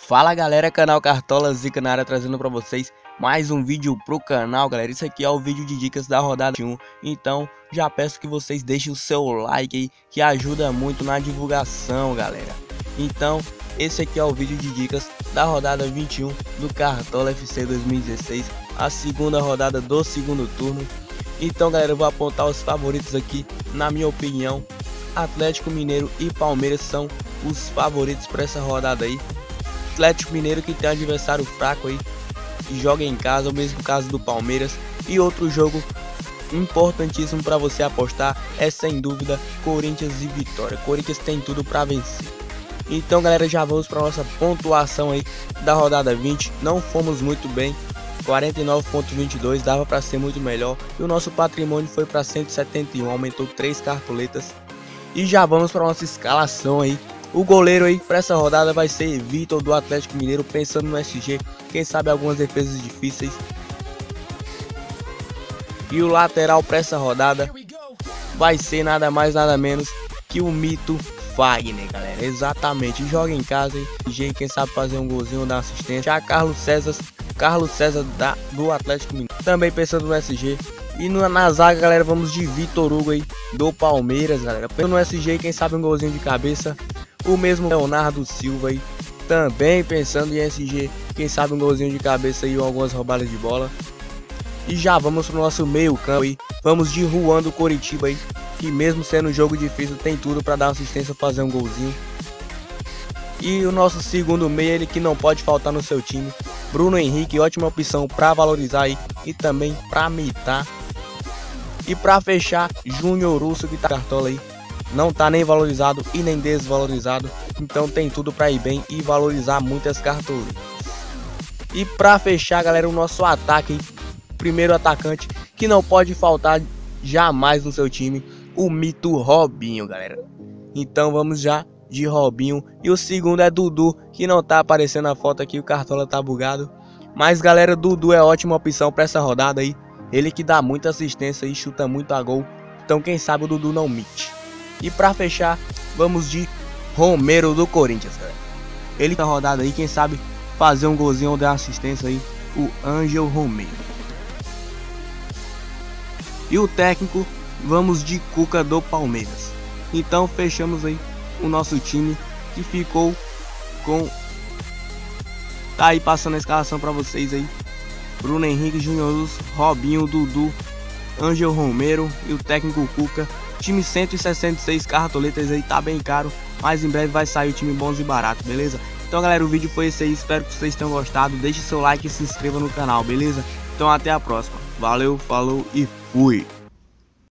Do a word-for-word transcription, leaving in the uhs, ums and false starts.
Fala galera, canal Cartola Zica na área, trazendo pra vocês mais um vídeo pro canal, galera. Isso aqui é o vídeo de dicas da rodada vinte e um, então já peço que vocês deixem o seu like aí, que ajuda muito na divulgação, galera. Então esse aqui é o vídeo de dicas da rodada vinte e um do Cartola F C dois mil e dezesseis, a segunda rodada do segundo turno. Então galera, eu vou apontar os favoritos aqui. Na minha opinião, Atlético Mineiro e Palmeiras são os favoritos para essa rodada aí. Atlético Mineiro que tem um adversário fraco aí, que joga em casa, o mesmo caso do Palmeiras. E outro jogo importantíssimo para você apostar é sem dúvida Corinthians e Vitória. Corinthians tem tudo para vencer. Então galera, já vamos para nossa pontuação aí da rodada vinte. Não fomos muito bem, quarenta e nove ponto vinte e dois, dava para ser muito melhor. E o nosso patrimônio foi para cento e setenta e um, aumentou três cartoletas. E já vamos para nossa escalação aí. O goleiro aí para essa rodada vai ser Vitor do Atlético Mineiro, pensando no S G, quem sabe algumas defesas difíceis. E o lateral para essa rodada vai ser nada mais nada menos que o mito Fagner, galera. Exatamente, joga em casa, hein? S G, quem sabe fazer um golzinho ou dar assistência. Já Carlos César, Carlos César da, do Atlético Mineiro, também pensando no S G. E no, na zaga, galera, vamos de Vitor Hugo aí do Palmeiras, galera. Pensando no S G, quem sabe um golzinho de cabeça. O mesmo Leonardo Silva aí, também pensando em S G, quem sabe um golzinho de cabeça aí ou algumas roubadas de bola. E já vamos pro nosso meio campo aí, vamos de Juan do Coritiba aí, que mesmo sendo um jogo difícil tem tudo para dar assistência, fazer um golzinho. E o nosso segundo meio, ele que não pode faltar no seu time, Bruno Henrique, ótima opção para valorizar aí e também para mitar. E para fechar, Júnior Urso, que tá cartola aí, não tá nem valorizado e nem desvalorizado, então tem tudo para ir bem e valorizar muitas cartolas. E para fechar, galera, o nosso ataque, hein? Primeiro atacante que não pode faltar jamais no seu time, o mito Robinho, galera. Então vamos já de Robinho. E o segundo é Dudu, que não tá aparecendo a foto aqui, o cartola tá bugado. Mas galera, Dudu é ótima opção para essa rodada aí, ele que dá muita assistência e chuta muito a gol, então quem sabe o Dudu não mite. E para fechar, vamos de Romero do Corinthians, galera. Ele tá rodado aí, quem sabe fazer um golzinho ou dar assistência aí, o Ângel Romero. E o técnico, vamos de Cuca do Palmeiras. Então fechamos aí o nosso time, que ficou com... Tá aí passando a escalação para vocês aí. Bruno Henrique, Júnior Urso, Robinho, Dudu, Ângel Romero e o técnico Cuca. Time cento e sessenta e seis cartoletas aí, tá bem caro, mas em breve vai sair o time bons e barato, beleza? Então galera, o vídeo foi esse aí, espero que vocês tenham gostado, deixe seu like e se inscreva no canal, beleza? Então até a próxima, valeu, falou e fui!